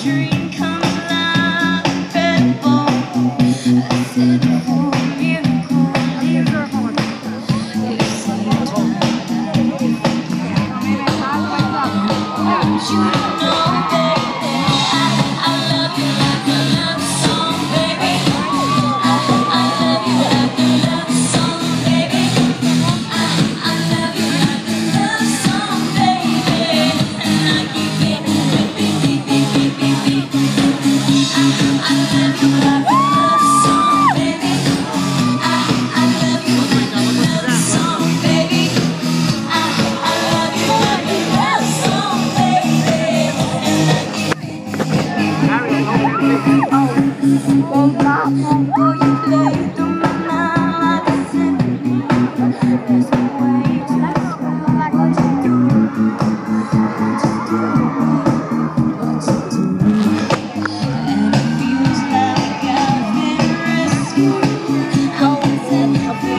dream comes alive, incredible. I said, oh, miracle, you say time. Want you to know, baby, I love you like a love song, baby. I love you like a love song, baby. I love you like a love song, baby. And I keep it beep, beep, beep, beep, beep, beep, beep. I love you like a love song, baby. I love you like a love song, baby. I love you like a love song, baby. And I keep oh, you play through my mind like a symphony. There's no way to describe what you do. What you do. And it feels like I've been rescued. How is it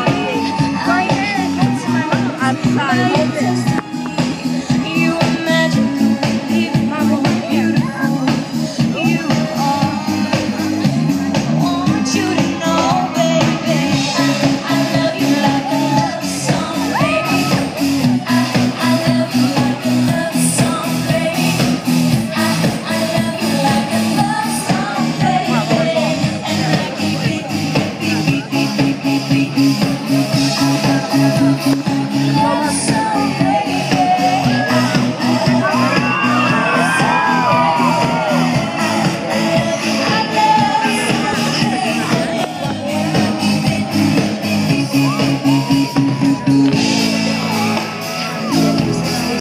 you are magical, beautiful, beautiful. You are. I want you to know, baby, I love you like a love song, baby. I love you like a love song, baby. I love you like a love song, baby. And I keep it beep, beep, beep, beep, beep, beep. I love you like a love song.